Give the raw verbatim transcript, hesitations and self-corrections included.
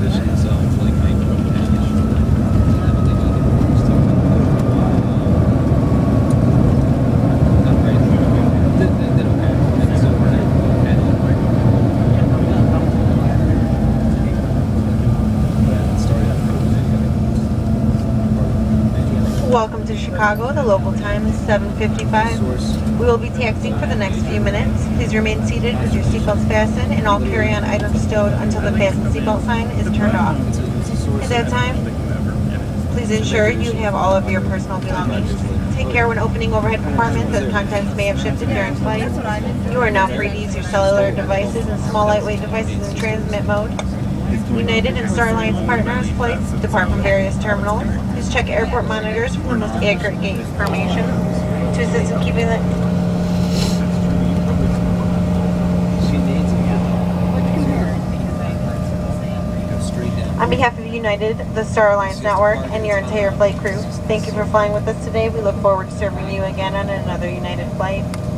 position, so it's like making a Welcome to Chicago. The local time is seven fifty-five. We will be taxiing for the next few minutes. Please remain seated with your seatbelts fastened and all carry-on items stowed until the fasten seatbelt sign is turned off. At that time, please ensure you have all of your personal belongings. Take care when opening overhead compartments as contents may have shifted during flight. You are now free to use your cellular devices and small lightweight devices in transmit mode. United and Star Alliance partners flights depart from various terminals. Please check airport monitors for the most accurate gate information. To assist in keeping the On behalf of United, the Star Alliance Network, and your entire flight crew, thank you for flying with us today. We look forward to serving you again on another United flight.